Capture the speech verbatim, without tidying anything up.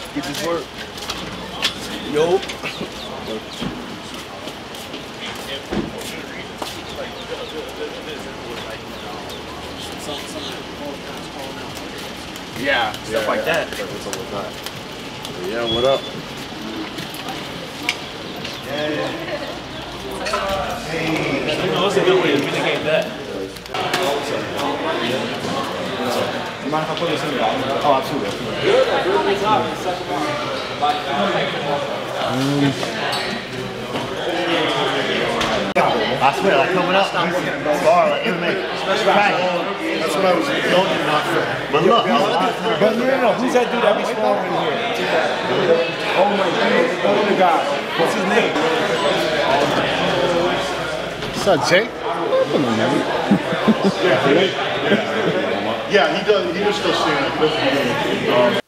Get this work. Yo. Yeah, stuff yeah, like yeah. that. Yeah, what up? Yeah, yeah. Hey. You know, it's a good way to mitigate that. You mind if I put this in there? Oh, absolutely. Mm. I swear, like coming up, bar, like M M A. That's what I was going not for. But look, but no, no, no. Who's that dude that be sparring in here? Oh my goodness, the other guy. What's his name? What's up, Jay? Yeah, he does. He was still standing.